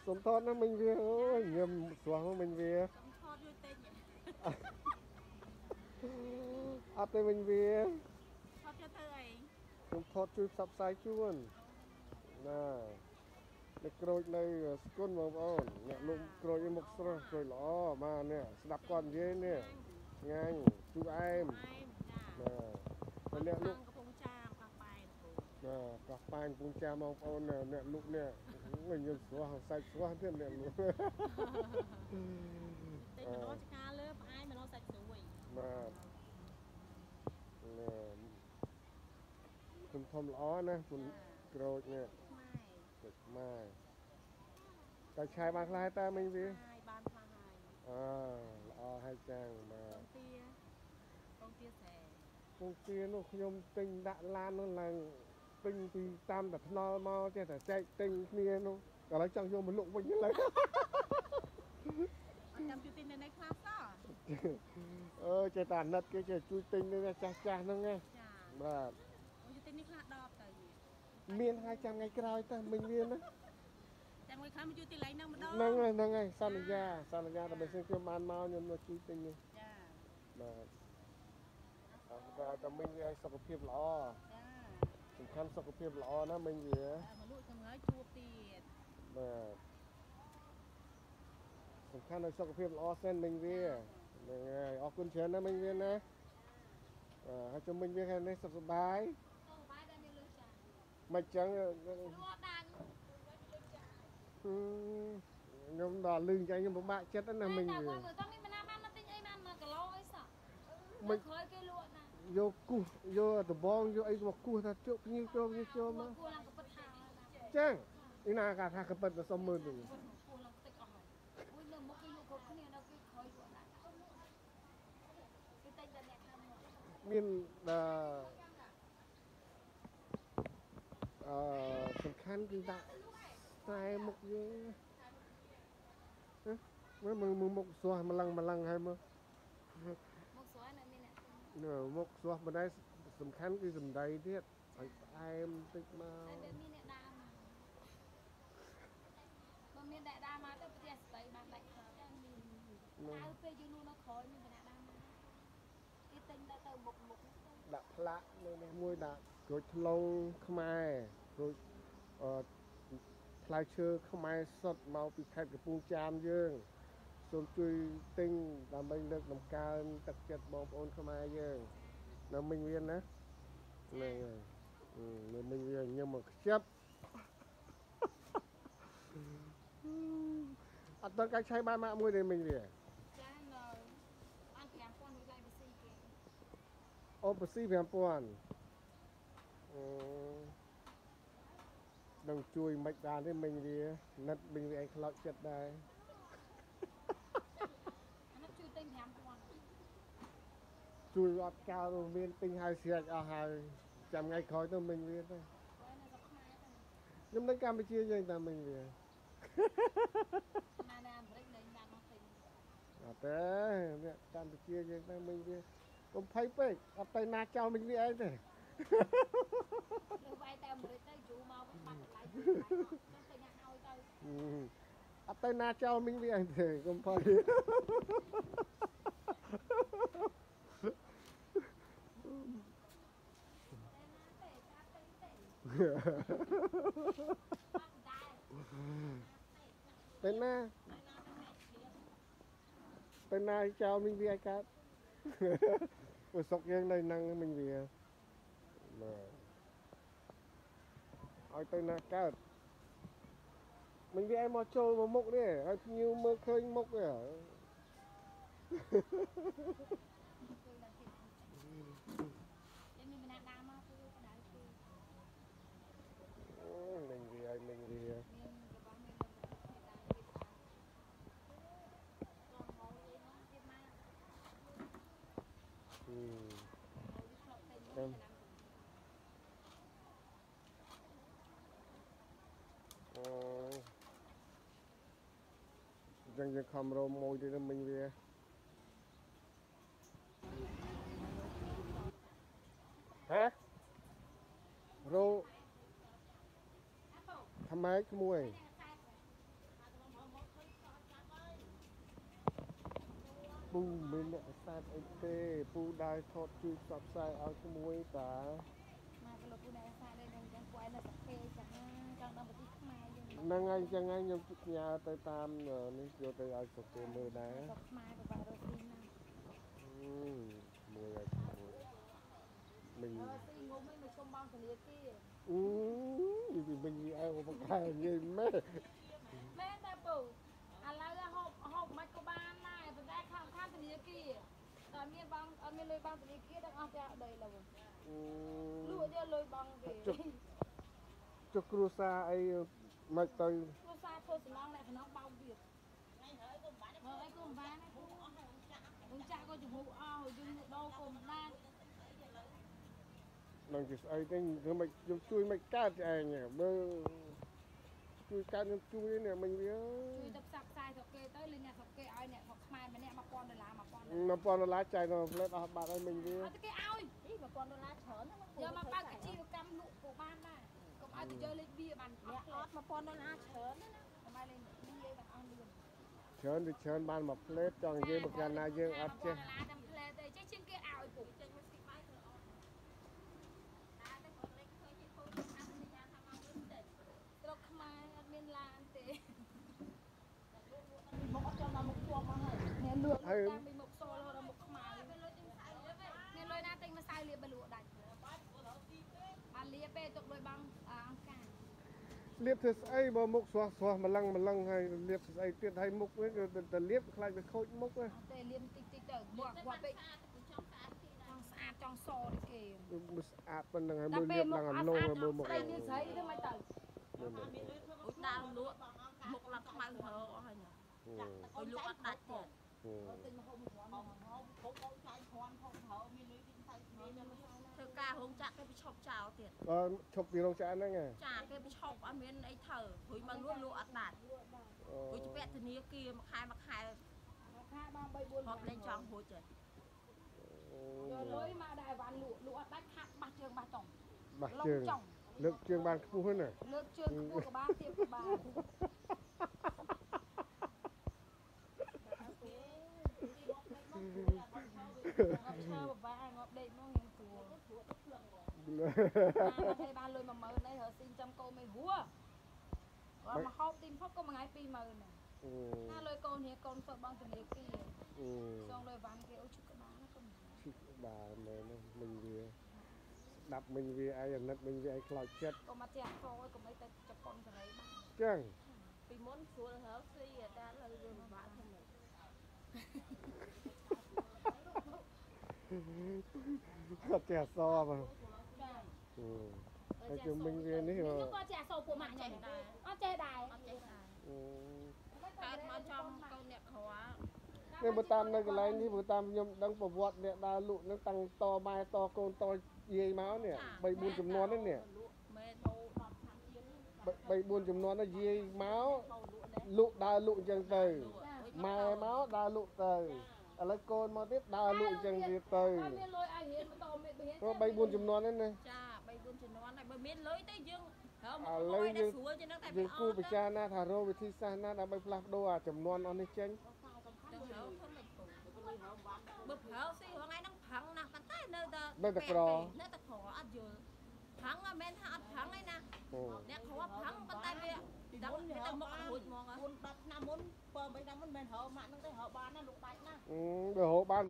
សុំថតណាមិញវាអូយញឹមស្រស់មិញវាសុំថតជួយទិញអត់ទេមិញវាថតជួយធ្វើអីសុំថតជួយផ្សព្វផ្សាយជូនណាអ្នកក្រូចនៅស្គុនបងប្អូនអ្នកលុំក្រូចមុខស្រស់ក្រូចល្អបាទនេះស្ដាប់គាត់និយាយនេះឆ្ងាញ់ជូរអែមបាទអ្នកលុកកំពង់ចាមកោះប៉ែនបាទកោះប៉ែនកំពង់ចាមបងប្អូនអ្នកលុកនេះញឹមស្រស់សាច់ស្រស់ទៀតអ្នកលុកតិចម្ដងឆ្កាលើផ្អែមម្ដងសាច់ស្រួយបាទខ្ញុំធំល្អណាគុណក្រូចនេះម៉ែតែឆាយបានខ្លះតែមិញវាឆាយបានខ្លះហើយល្អហើយចាងបាទពងទាស្រែពងទានោះខ្ញុំទិញដាក់ឡាននោះឡើងទិញពីតាមតែថ្នល់មកចេះតែចែកទិញគ្នានោះឥឡូវចង់យកមកលក់វិញឡើយអត់ចាំជួយទិញនៅខ្លះសោះចេះតែអាណិតគេចេះជួយទិញនៅចាស់ហ្នឹងណាបាទជួយទិញនេះខ្លះដបទៅមានហើយចាំថ្ងៃក្រោយទៅមិញវាណាចាំមួយខាងមកជួយទីឡៃនឹងម្ដងហ្នឹងហើយសន្យាតែបើសិនខ្ញុំបានមកខ្ញុំមកជួយទិញនេះចាបាទតែមិញវាឲ្យសុខភាពល្អចាសំខាន់សុខភាពល្អណាមិញវាមកលក់សម្ងាយជួបទៀតបាទសំខាន់ឲ្យសុខភាពល្អសិនមិញវាហ្នឹងហើយអរគុណច្រើនណាមិញវាណាហើយជុំមិញវាខាងនេះសុខសប្បាយបាយតែមានលុយចាមិនចឹងលក់ដាច់ខ្ញុំដល់លឺចាខ្ញុំពិបាកចិត្តណាមិញវាតែគាត់មើលតមានណាបានមកទិញអីបាន1គីឡូអីសោះមិនឃើញគេលក់ណាយកគូសយកដបងយកអីមកគូសថាជក់ភ្ញៀវចូលមកគូឡើងក៏ពិតថាចឹងឯណាកាថាក៏ពិតទៅសុំមើលទៅគូឡើងតិចអស់ហើយអូយនៅមកគេលក់គ្រប់គ្នានៅគេក្រោយលក់ណាគេតែតែអ្នកខាងមកមានសំខាន់គឺដាក់តែមុខយើងមើលមុខស្រស់ម្លឹងហើយមើលមុខស្រស់នៅមានអ្នកមុខស្រស់មិនដែរសំខាន់គឺសម្ដីទៀតឲ្យផ្អែមតិចមកតែមានអ្នកដើមបើមានអ្នកដើមមកទៅផ្ទះស្រីបានដាច់ខោតែមានដៅពេលយើងនោះនៅក្រោយមានអ្នកដើមគេទិញទៅមុខដាក់ផ្លាក់នៅនេះមួយដាក់ក្រូចថ្លុងខ្មែរក្រូចផ្លែឈើខ្មែរសុទ្ធមកពីខេត្តកំពង់ចាមយើងសូមជួយទិញដើម្បីលើកតម្កើងទឹកចិត្តបងប្អូនខ្មែរយើងនៅមិញវាណាហ្នឹងហើយនៅមិញវាញឹមមកខ្ជិបអត់ដល់កាច់ឆៃបានមកមួយទេមិញវាចានៅបាន5000មួយឡៃបស៊ីគេអូបស៊ី5000នឹងជួយមិនបានទេមិញវាណិតមិញវាឯងខ្លោចចិត្តដែរអានោះជួយទិញ5000 ជួយអត់កៅមានទិញហើយស្រេចអស់ហើយចាំថ្ងៃក្រោយទៅមិញវាទៅខ្ញុំនៅកម្ពុជាយើងតាមមិញវាណាអាមេរិកលេងបានមកទិញអត់ទេអ្នកកម្ពុជាយើងតាមមិញវាកុំភ័យពេកអត់ទៅណាចោលមិញវាឯងទេលើវាយតែអាមេរិកទៅយូរមកបាត់តម្លៃចាំទៅញ៉ាំឲ្យទៅអត់ទៅណាចោលមិញវាឯងទេកុំភ័យទៅណាចោលមិញវាឲ្យកើតព្រោះសុកយើងនៅនឹងមិញវាឲ្យទៅណាកើតមិញវាឲ្យមកចូលមកមុខនេះឲ្យភ្ញៀវមើលឃើញមុខទេមានម្នាក់ដើមមកគឺក្តៅគឺមិញវាឲ្យមិញវាមានរបស់មានដើមគេដើមឡងមកអីមកទៀតមកចឹងយើងខំរោមមួយទៀតមិញវាហ៎រោថ្មែកក្មួយปูមានអ្នកផ្សាយអីទេពូដែរថតជួយផ្សព្វផ្សាយឲ្យជាមួយតាមកក៏លោកពូណែសាដែរនឹងចឹងពួកឯងនៅសកេចឹងចង់ដល់ប្រទេសខ្មែរយើងហ្នឹងហើយចឹងហើយខ្ញុំផ្ញើទៅតាមនេះយកទៅឲ្យសុខគេមើលដែរស្រុកខ្មែរក៏បានរស់ស៊ីណាស់មួយហើយមួយមិញស៊ីងុំមិនជុំបងធនាគារមិញអើបកខែនិយាយមែនមែនតែពូឥឡូវហូបមិនក៏បានដែរប៉ុន្តែខាងធនាគារតែមានបងអត់មានលុយបងធនាគារដល់អស់ចាស់ដីឡើយលក់យកលុយបងគេចុះគ្រួសារអីមិនទៅគ្រួសារធ្វើសំណងអ្នកសំណងបោកទៀតហើយក៏មិនបានអីក៏មិនបានដែរពូអស់ហើយចាក់ក៏ចំហអស់យើងដោក៏មិនបាននឹងជាស្អីទេធ្វើមិនខ្ញុំជួយមិនកើតឯងមើលជួយកើតខ្ញុំជួយនេះមិញវាជួយទៅផ្សព្វផ្សាយស្រុកគេទៅលេងអ្នកស្រុកគេឲ្យអ្នកស្រុកខ្មែរម្នាក់$1000 $1000 $1000ចាយដល់ផ្លែតអស់បាត់ហើយមិញវាអត់ទៅគេឲ្យ$1000ច្រើនណាយកមកបើកអាជីវកម្មលក់ក៏បានដែរកុំឲ្យទៅយកលេខវាបានអ្នកអត់$1000ច្រើនណាកុំឲ្យលេខវាបានអស់លឿនច្រើនទៅច្រើនបានមួយផ្លែតចង់និយាយបើកាលណាយើងអត់ចេះ $1000តាមផ្លែទៅចេះជាងគេឲ្យពុកចេញមកស៊ីបាយទៅអត់តែទៅគាត់លេខឃើញគេធ្វើអនុញ្ញាតថាមកវិញតិចស្រុកខ្មែរអត់មានឡានទេមកអត់ចាំដល់មុខជាប់មកហើយអ្នកលក់តាមពីមុខសូលរហូតដល់មុខខ្មែរអ្នកលុយណាទិញម្សៅលាបបលក់ដាច់បានលាបពេលទុកលុយបងអង្គការលៀបធ្វើស្អីបើមុខស្រស់ស្រស់ម្លឹងហើយលៀបធ្វើស្អីទៀតហើយមុខវិញទៅលៀបខ្លាចវាខូចមុខណាអត់ទេលាបតិចទៅគាត់ពេកចង់ស្អាតចង់សដូចគេមើលស្អាតប៉ុណ្្នឹងហើយមើលលៀបឡើងអាលោមើលមុខស្រីមានស្រីទៅមិនទៅអូដើមលក់មុខឡើងខ្មៅហើអស់ហើយញ៉ាអូលក់អត់ដាច់ទៀតទិញមកហូបមួយគ្រាន់ហូបចាយគ្រាន់ហូបហើមានលុយទិញតែមានធ្វើការរោងចក្រគេបិឈប់ចោលទៀតឈប់ពីរោងចក្រហ្នឹងហ៎ចាគេបិឈប់អត់មានអីធ្វើព្រួយមកលក់អត់ដាច់ព្រួយជាពាក់ធនាគារមួយខែខែបង3 4 ហត់លេងចង់រួចទេយកលុយមកដែរវ៉ាន់លក់អត់ដាច់ខាត់បាស់ជើងបាស់ចុងបាស់ជើងលើកជើងបានខ្ពស់ហ្នឹងណាលើកជើងខ្ពស់ក៏បានទៀបក៏បានឈើបាងាប់ដេកមកខ្ញុំគួរហើយបានលុយ10000នេះរកស៊ីចាំកូនមិនហួរគាត់មកហូបទីផុតក៏មួយថ្ងៃ20000ដែរណាលុយកូននេះកូនសុទ្ធបងធនាគារសងលុយវ៉ាន់គេអូឈឹកក្បាលណាកុំឈឹកក្បាលមែនមិញវាស្ដាប់មិញវាអីអាណិតមិញវាអីខ្លោចចិត្តកុំមកចាក់កោកុំអីទៅជប៉ុនសេរីបានចឹងពីមុនស្រួលហើស៊ីតែឥឡូវយើងពិបាកធ្វើម៉េចគាត់ចេះអសបងចាតែជុំមិញវានេះខ្ញុំក៏ចេះសូពួកម៉ាក់ញ៉ៃអត់ចេះដែរអត់ចេះដែរកើតមកចំកូនអ្នកក្រនេះបើតាមនៅកន្លែងនេះបើតាមខ្ញុំដឹងប្រវត្តិអ្នកដើរលក់នឹងតាំងតម៉ែតកូនតយាយមកនេះ3 4ចំនួនហ្នឹងនេះមែនហូ10ឆ្នាំទៀត 3 4ចំនួនហ្នឹងយាយមកលក់ដើរលក់អញ្ចឹងទៅម៉ែមកដើរលក់ទៅឥឡូវកូនមកទៀតដើរលក់អញ្ចឹងទៀតទៅមានលុយឲ្យរៀនបន្តមានរៀន 3 4ចំនួនហ្នឹងណាចា3 4ជំនាន់ហើយបើមានលុយទៅយើងហើមឥឡូវយើងស្រួលជាងហ្នឹងតែយើងគូពិចារណាថារកវិធីសាស្ត្រណាដើម្បីផ្លាស់ប្ដូរអាចំនួនអស់នេះចេញទៅហើធ្វើមិនពុកបើប្រើស៊ីរងថ្ងៃហ្នឹងផឹងណាស់ប៉ុន្តែនៅតែនៅតែក្រនៅតែក្រអត់យល់ផឹងមិនមែនថាអត់ផឹងឯណាអ្នកក្រផឹងប៉ុន្តែវាដឹងទៅមករួចហ្មង 4 10ឆ្នាំមុន7 8ឆ្នាំមុនមិនរើម៉ាក់ហ្នឹងទេរើបានណាលោកដាច់ណាបើហៅបាន